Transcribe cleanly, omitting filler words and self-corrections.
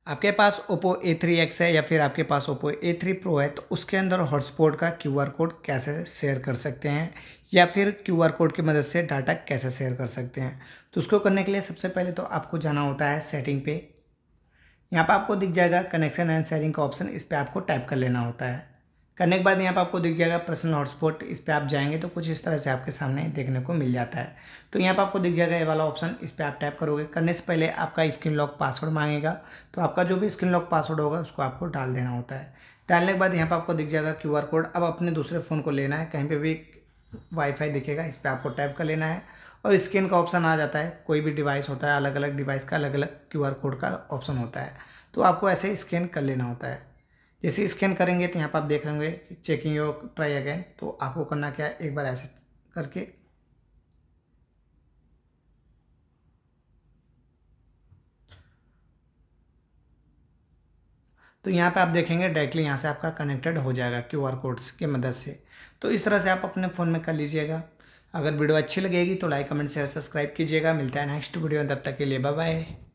आपके पास Oppo A3X है या फिर आपके पास Oppo A3 Pro है तो उसके अंदर हॉटस्पॉट का QR कोड कैसे शेयर कर सकते हैं या फिर QR कोड की मदद से डाटा कैसे शेयर कर सकते हैं। तो उसको करने के लिए सबसे पहले तो आपको जाना होता है सेटिंग पे। यहाँ पर आपको दिख जाएगा कनेक्शन एंड शेयरिंग का ऑप्शन, इस पर आपको टैप कर लेना होता है। करने के बाद यहाँ पर आपको दिख जाएगा पर्सनल हॉटस्पॉट, इस पर आप जाएंगे तो कुछ इस तरह से आपके सामने देखने को मिल जाता है। तो यहाँ पर आपको दिख जाएगा ये वाला ऑप्शन, इस पर आप टैप करोगे। करने से पहले आपका स्क्रीन लॉक पासवर्ड मांगेगा, तो आपका जो भी स्क्रीन लॉक पासवर्ड होगा उसको आपको डाल देना होता है। डालने के बाद यहाँ पर आपको दिख जाएगा QR कोड। अब अपने दूसरे फ़ोन को लेना है, कहीं पर भी वाईफाई दिखेगा इस पर आपको टैप कर लेना है और स्कैन का ऑप्शन आ जाता है। कोई भी डिवाइस होता है, अलग अलग डिवाइस का अलग अलग QR कोड का ऑप्शन होता है, तो आपको ऐसे ही स्कैन कर लेना होता है। जैसे स्कैन करेंगे तो यहाँ पर आप देख रहे होंगे चेकिंग योर ट्राई अगेन, तो आपको करना क्या है, एक बार ऐसे करके तो यहाँ पे आप देखेंगे डायरेक्टली यहाँ से आपका कनेक्टेड हो जाएगा QR कोड्स की मदद से। तो इस तरह से आप अपने फ़ोन में कर लीजिएगा। अगर वीडियो अच्छी लगेगी तो लाइक कमेंट शेयर सब्सक्राइब कीजिएगा। मिलता है नेक्स्ट वीडियो में, तब तक के लिए बाय बाय।